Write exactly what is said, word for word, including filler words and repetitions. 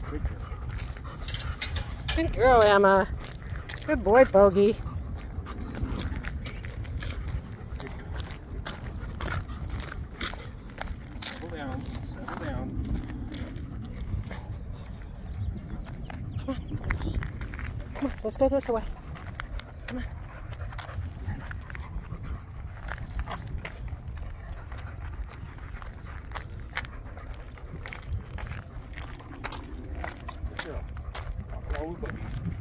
Good girl. Good girl, Emma. Good boy, Bogey. Settle down. Settle down. Come on. Come on, let's go this way. Come on. Good girl. Walk along with Buggy.